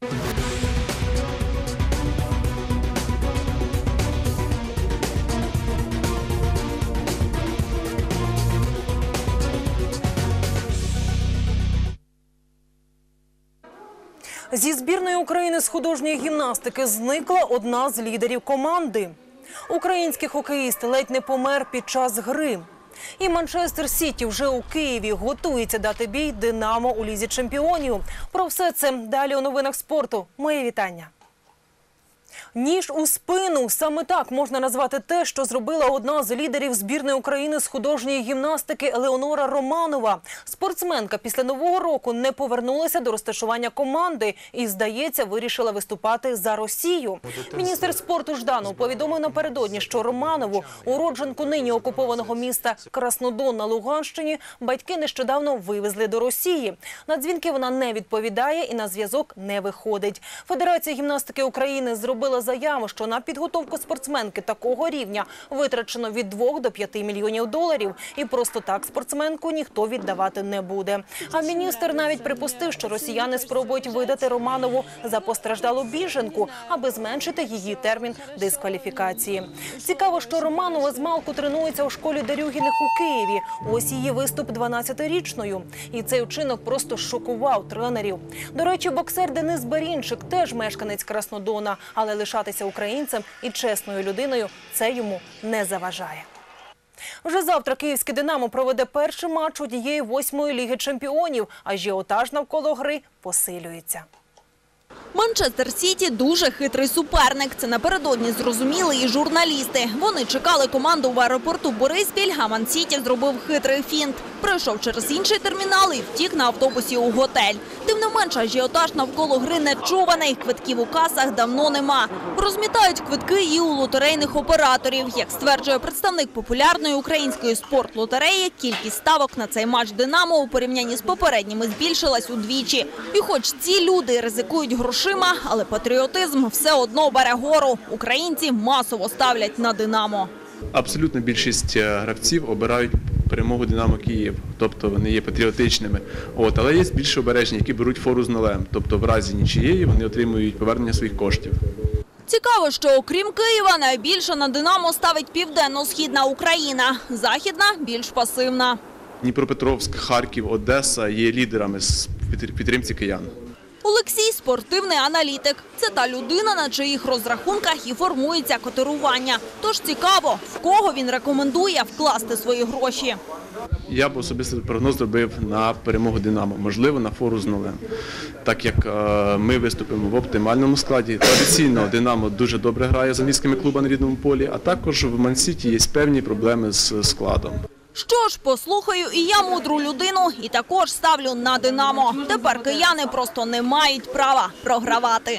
Зі збірної України з художньої гімнастики зникла одна з лідерів команди. Український хокеїст ледь не помер під час гри. І Манчестер Сіті вже у Києві готується дати бій «Динамо» у Лізі чемпіонів. Про все це далі у новинах спорту. Моє вітання. Ніж у спину – саме так можна назвати те, що зробила одна з лідерів збірної України з художньої гімнастики Елеонора Романова. Спортсменка після Нового року не повернулася до розташування команди і, здається, вирішила виступати за Росію. Міністр спорту Жданов повідомив напередодні, що Романову, уродженку нині окупованого міста Краснодон на Луганщині, батьки нещодавно вивезли до Росії. На дзвінки вона не відповідає і на зв'язок не виходить. Федерація гімнастики України зробила заяву, що на підготовку спортсменки такого рівня витрачено від 2 до 5 мільйонів доларів. І просто так спортсменку ніхто віддавати не буде. А міністр навіть припустив, що росіяни спробують видати Романову за постраждалу біженку, аби зменшити її термін дискваліфікації. Цікаво, що Романова змалку тренується у школі Дерюгіних у Києві. Ось її виступ 12-річною. І цей вчинок просто шокував тренерів. До речі, боксер Денис Барінчик теж мешканець Краснодона, але лишатися українцем і чесною людиною – це йому не заважає. Вже завтра київське «Динамо» проведе перший матч однієї 8-ї Ліги чемпіонів, а ажіотаж навколо гри посилюється. Манчестер Сіті – дуже хитрий суперник. Це напередодні зрозуміли і журналісти. Вони чекали команду в аеропорту Бориспіль, а Ман-Сіті зробив хитрий фінт. Пройшов через інший термінал і втік на автобусі у готель. Тим не менше, ажіотаж навколо гри нечуваний. Квитків у касах давно нема. Розмітають квитки і у лотерейних операторів. Як стверджує представник популярної української спортлотереї, кількість ставок на цей матч «Динамо» у порівнянні з попередніми збільшилась удвічі. І хоч ці люди ризикують грошима, але патріотизм все одно бере гору. Українці масово ставлять на «Динамо». Абсолютно більшість гравців обирають перемогу «Динамо Київ», тобто вони є патріотичними. Але є більш обережні, які беруть фору з нулем, тобто в разі нічиєї вони отримують повернення своїх коштів. Цікаво, що окрім Києва найбільше на «Динамо» ставить південно-східна Україна, західна – більш пасивна. Дніпропетровськ, Харків, Одеса є лідерами з підтримці киян. Олексій – спортивний аналітик. Це та людина, на чиїх розрахунках і формується котирування. Тож цікаво, в кого він рекомендує вкласти свої гроші. Я б особисто прогноз зробив на перемогу «Динамо», можливо, на фору з нулем. Так як ми виступимо в оптимальному складі. Традиційно «Динамо» дуже добре грає з англійськими клубами на рідному полі, а також в Ман-Сіті є певні проблеми з складом. Що ж, послухаю і я мудру людину, і також ставлю на «Динамо». Тепер кияни просто не мають права програвати.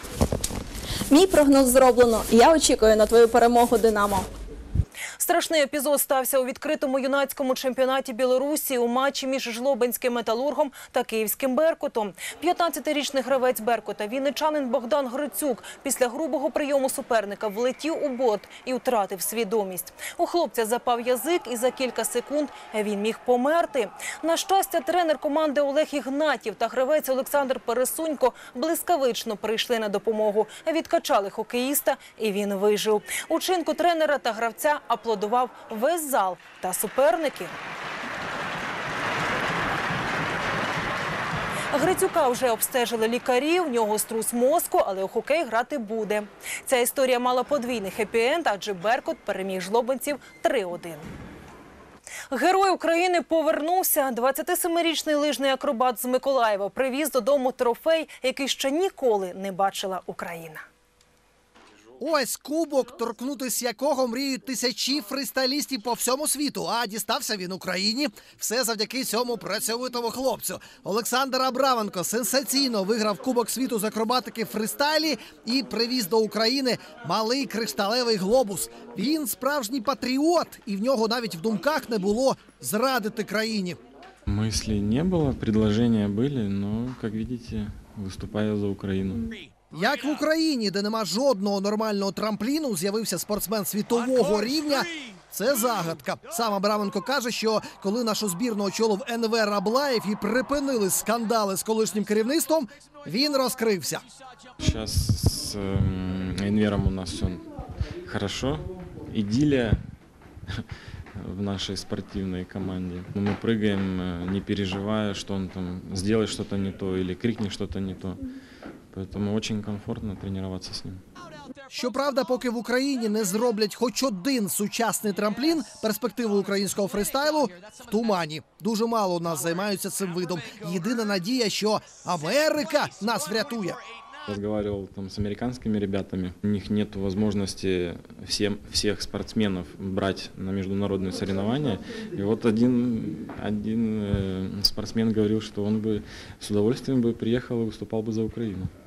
Мій прогноз зроблено. Я очікую на твою перемогу, «Динамо». Страшний епізод стався у відкритому юнацькому чемпіонаті Білорусі у матчі між Жлобинським «Металургом» та Київським «Беркутом». 15-річний гравець «Беркута», вінничанин Богдан Грицюк, після грубого прийому суперника влетів у борт і втратив свідомість. У хлопця запав язик і за кілька секунд він міг померти. На щастя, тренер команди Олег Ігнатів та гравець Олександр Пересунько блискавично прийшли на допомогу. Відкачали хокеїста і він вижив. Учинку тренера та гравця аплодував весь зал та суперники. Грицюка вже обстежили лікарі, в нього струс мозку, але у хокей грати буде. Ця історія мала подвійний хеппі-енд, адже «Беркут» переміг жлобинців 3-1. Герой України повернувся. 27-річний лижний акробат з Миколаєва привіз додому трофей, який ще ніколи не бачила Україна. Ось кубок, торкнутись якого мріють тисячі фристайлістів по всьому світу. А дістався він Україні. Все завдяки цьому працьовитому хлопцю. Олександр Абраменко сенсаційно виграв Кубок світу з акробатики фристайлі і привіз до України малий кришталевий глобус. Він справжній патріот, і в нього навіть в думках не було зрадити країні. Мыслей не было, предложения были, но, как видите, выступаю за Украину. Як в Україні, де нема жодного нормального трампліну, з'явився спортсмен світового рівня, це загадка. Сам Абраменко каже, що коли нашу збірну очолив Енвер Аблаєв і припинили скандали з колишнім керівництвом, він розкрився. Сейчас с Энвером у нас все хорошо. Идиллия в нашей спортивной команде. Мы прыгаем, не переживая, что он там сделает что-то не то или крикнет что-то не то. Поэтому очень комфортно тренироваться с ним. Щоправда, поки в Україні не зроблять хоч один сучасний трамплін, перспективи українського фристайлу в тумані. Дуже мало у нас займаються цим видом. Єдина надія, що Америка нас врятує. Разговаривал там с американскими ребятами. У них нет возможности всех спортсменов брать на международные соревнования. И вот один спортсмен говорил, что он бы с удовольствием бы приехал и выступал бы за Украину.